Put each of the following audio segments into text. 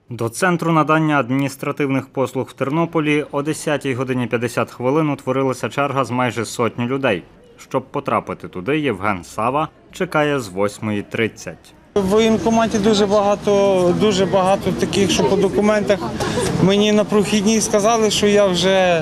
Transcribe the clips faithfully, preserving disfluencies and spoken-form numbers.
До Центру надання адміністративних послуг в Тернополі о десятій годині п'ятдесят хвилин утворилася черга з майже сотні людей. Щоб потрапити туди, Євген Сава чекає з восьмої тридцять. В воєнкоматі дуже багато, дуже багато таких, що по документах мені на прохідній сказали, що я вже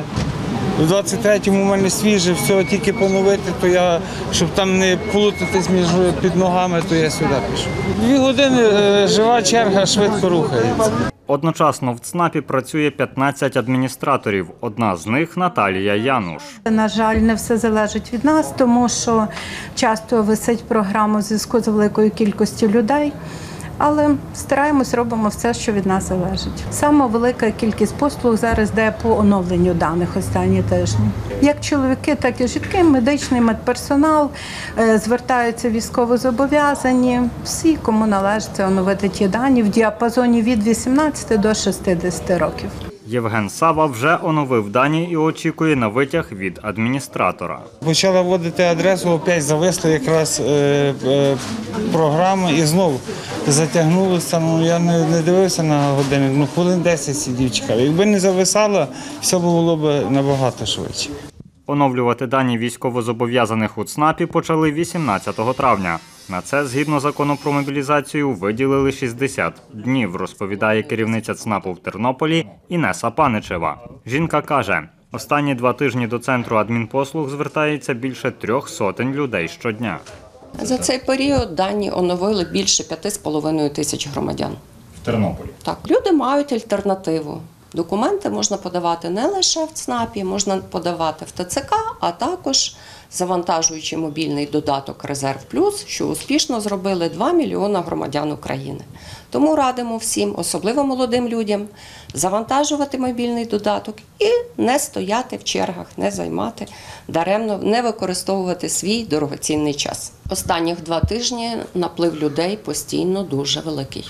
в двадцять третьому у мене свіже, все тільки поновити, то я, щоб там не плутатись між під ногами, то я сюди пішов. Дві години жива черга, швидко рухається. Одночасно в ЦНАПі працює п'ятнадцять адміністраторів. Одна з них – Наталія Януш. На жаль, не все залежить від нас, тому що часто висить програма у зв'язку з великою кількістю людей. Але стараємось, робимо все, що від нас залежить. Саме велика кількість послуг зараз йде по оновленню даних останні тижні. Як чоловіки, так і жінки, медичний медперсонал, звертаються військовозобов'язані. Всі, кому належить оновити ті дані в діапазоні від вісімнадцяти до шістдесяти років. Євген Сава вже оновив дані і очікує на витяг від адміністратора. Почала вводити адресу, опять зависла якраз е, е, програма і знову затягнулося. Ну, я не, не дивився на годину, ну хвилин десять сидів чекав. Якби не зависало, все було б набагато швидше. Оновлювати дані військовозобов'язаних у ЦНАПі почали вісімнадцятого травня. На це, згідно закону про мобілізацію, виділили шістдесят днів, розповідає керівниця ЦНАПу в Тернополі Інеса Паничева. Жінка каже, останні два тижні до Центру адмінпослуг звертається більше трьох сотень людей щодня. За цей період дані оновили більше п'яти з половиною тисяч громадян. В Тернополі? Так. Люди мають альтернативу. Документи можна подавати не лише в ЦНАПі, можна подавати в ТЦК, а також завантажуючи мобільний додаток «Резерв Плюс», що успішно зробили два мільйони громадян України. Тому радимо всім, особливо молодим людям, завантажувати мобільний додаток і не стояти в чергах, не займати даремно, не використовувати свій дорогоцінний час. Останніх два тижні наплив людей постійно дуже великий.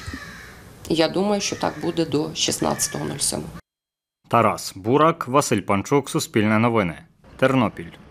Я думаю, що так буде до шістнадцятого сьомого. Тарас Бурак, Василь Панчук, Суспільне новини, Тернопіль.